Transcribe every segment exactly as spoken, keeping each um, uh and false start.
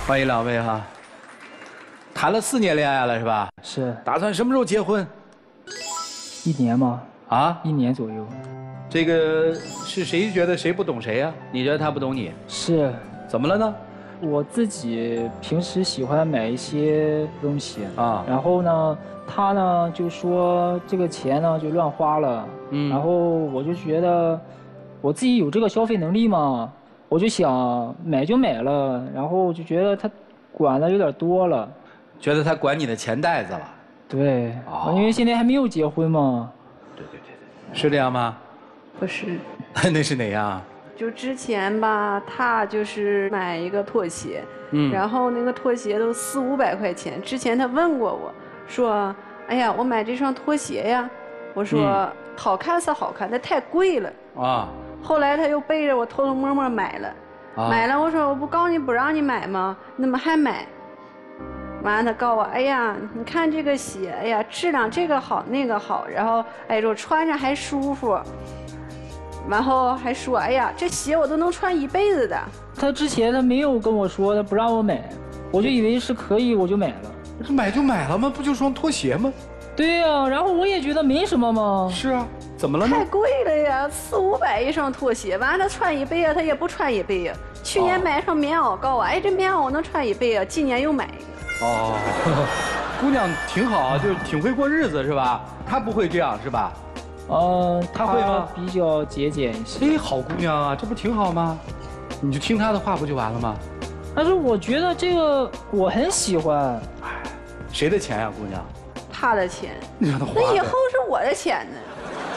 欢迎两位哈。谈了四年恋爱了是吧？ 是。 打算什么时候结婚？ 一年吗？ 啊， 一年左右。 这个是谁觉得谁不懂谁呀？你觉得他不懂你？ 是。 怎么了呢？ 我自己平时喜欢买一些东西啊， 然后呢，他呢就说这个钱呢就乱花了，嗯，然后我就觉得我自己有这个消费能力嘛，我就想买就买了，然后就觉得他管的有点多了， 觉得他管你的钱袋子了。 对，哦、因为现在还没有结婚嘛。 对对对对，是这样吗？ 不是。 那是哪样？ 就之前吧，他就是买一个拖鞋，嗯，然后那个拖鞋都四五百块钱。之前他问过我，说：“哎呀，我买这双拖鞋呀。”我说：“嗯、好看是好看，但太贵了。”啊。后来他又背着我偷偷摸摸买了，啊、买了。我说：“我不告诉你不让你买吗？你怎么还买？”完了，他告诉我：“哎呀，你看这个鞋，哎呀，质量这个好那个好，然后哎，我穿着还舒服。”然后还说：“哎呀，这鞋我都能穿一辈子的。” 他之前他没有跟我说，他不让我买，我就以为是可以，我就买了。 这买就买了吗？不就双拖鞋吗？ 对呀、啊，然后我也觉得没什么嘛。 是啊，怎么了呢？ 太贵了呀，四五百一双拖鞋，完了他穿一辈子，他也不穿一辈子。去年买双棉袄，告诉我：“哎，这棉袄我能穿一辈子。”今年又买一个。哦， 姑娘挺好啊，就是挺会过日子是吧？她不会这样是吧？ 嗯， 他会吗？ 比较节俭一些。 哎，好姑娘啊，这不挺好吗？你就听她的话不就完了吗？ 但是我觉得这个我很喜欢。 哎，谁的钱呀，姑娘？ 他的钱。 你让他花。 那以后是我的钱呢。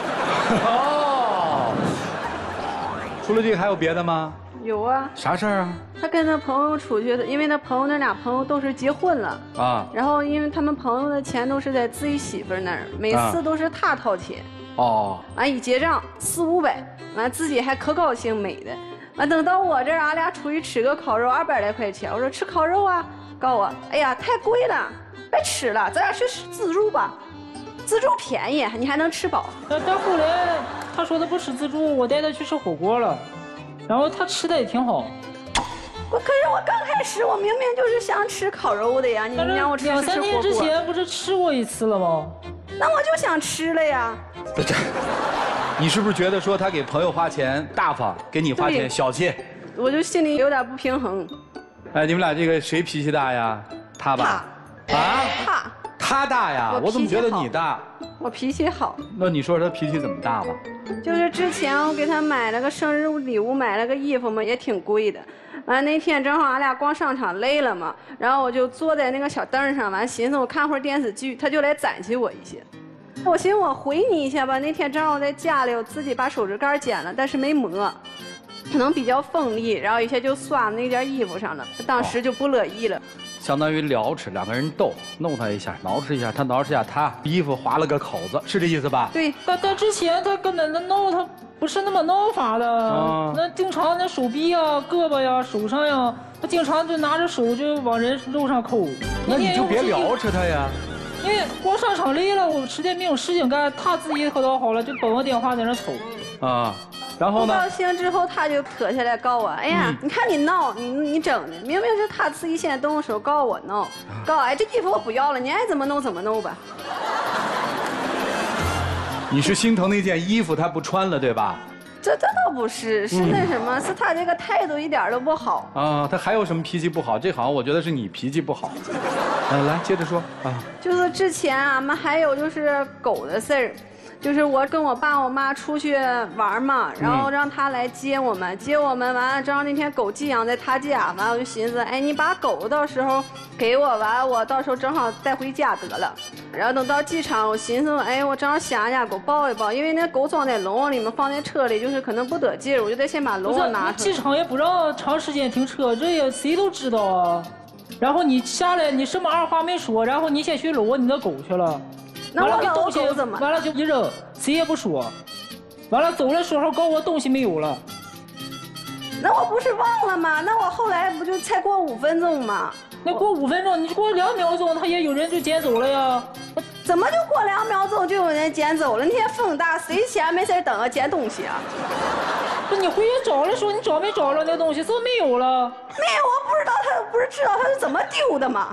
哦。除了这个还有别的吗？ 有啊。 啥事儿啊？ 他跟他朋友出去的，因为他朋友那俩朋友都是结婚了啊。然后因为他们朋友的钱都是在自己媳妇那儿，每次都是他掏钱。哦。完一结账四五百，完自己还可高兴美的。完等到我这儿，俺俩出去吃个烤肉，二百来块钱。我说吃烤肉啊，告诉我，哎呀太贵了，别吃了，咱俩去自助吧，自助便宜，你还能吃饱。 但后来他说他不吃自助，我带他去吃火锅了，然后他吃的也挺好。 我可是我刚开始我明明就是想吃烤肉的呀，你让我吃吃火锅。 两三天之前不是吃过一次了吗？ 那我就想吃了呀。 你是不是觉得说他给朋友花钱大方，给你花钱小气？ 我就心里有点不平衡。 哎，你们俩这个谁脾气大呀？他吧？ 他。啊？他。 他大呀？我怎么觉得你大？ 我脾气好。 那你说他脾气怎么大吧？ 就是之前我给他买了个生日礼物，买了个衣服嘛，也挺贵的。完那天正好俺俩逛商场累了嘛，然后我就坐在那个小凳上，完寻思我看会儿电视剧，他就来攒起我一些。我寻思我回你一下吧，那天正好在家里，我自己把手指盖剪了，但是没磨，可能比较锋利，然后一下就刷那件衣服上了，当时就不乐意了。 相当于聊吃，两个人斗，弄他一下，挠吃一下，他挠吃一下，他衣服划了个口子，是这意思吧？ 对。 但但之前他根本他挠他不是那么挠法的，啊、那经常那手臂呀、胳膊呀、手上呀，他经常就拿着手就往人肉上抠。 那你就别聊吃他呀。 因为逛商场累了，我实在没有事情干，他自己可倒好了，就本我电话在那瞅。 啊。然后呢？ 不高兴之后，他就磕下来告我：“哎呀，嗯、你看你闹，你你整的，明明是他自己先动手告我闹，告我哎这衣服我不要了，你爱怎么弄怎么弄吧。” 你是心疼那件衣服他不穿了对吧？ 这这倒不是，是那什么，嗯、是他这个态度一点都不好啊。他还有什么脾气不好？这好像我觉得是你脾气不好。嗯，来接着说啊。 就是之前俺们还有就是狗的事儿。就是我跟我爸我妈出去玩嘛，然后让他来接我们，接我们完了，正好那天狗寄养在他家，完了我就寻思，哎，你把狗到时候给我，完了我到时候正好带回家得了。然后等到机场，我寻思，哎，我正好想一下狗抱一抱，因为那狗装在笼子里面，放在车里，就是可能不得劲儿，我就得先把笼子拿出来。 机场也不让长时间停车，这也谁都知道啊。然后你下来，你什么二话没说，然后你先去搂你的狗去了。 那完了，给东西怎么？ 完了就一扔，谁也不说。完了走的时候告我东西没有了。 那我不是忘了吗？那我后来不就才过五分钟吗？ 那过五分钟，你过两秒钟，他也有人就捡走了呀。 怎么就过两秒钟就有人捡走了？那天风大，谁闲没事等着捡东西啊？ 不，你回去找了说你找没找着那个东西？是不是没有了？ 没有，我不知道他不是知道他是怎么丢的吗？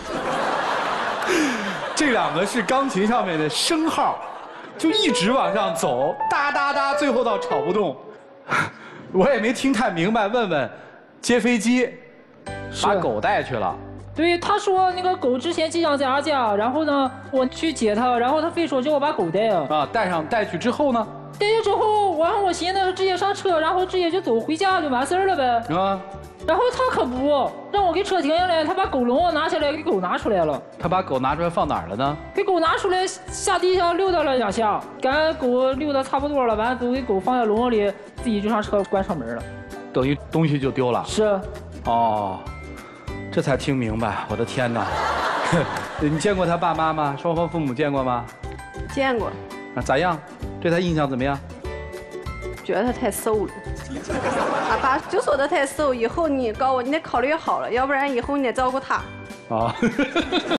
这两个是钢琴上面的升号，就一直往上走，哒哒哒，最后到吵不动。我也没听太明白，问问，接飞机，把狗带去了。 对，他说那个狗之前寄养在俺家，然后呢，我去接它，然后他非说叫我把狗带啊。 啊，带上带去之后呢？ 带去之后，然后我寻思直接上车，然后直接就走回家就完事儿了呗。啊。然后他可不让我给车停下来，他把狗笼拿下来给狗拿出来了。 他把狗拿出来放哪儿了呢？ 给狗拿出来下地下溜达了两下，赶狗溜达差不多了，完了都给狗放在笼里，自己就上车关上门了。 等于东西就丢了。 是。 哦。这才听明白，我的天哪！你见过他爸妈吗？双方父母见过吗？ 见过。 啊，咋样？对他印象怎么样？ 觉得他太瘦了。俺爸就说他太瘦，以后你告我，你得考虑好了，要不然以后你得照顾他。啊。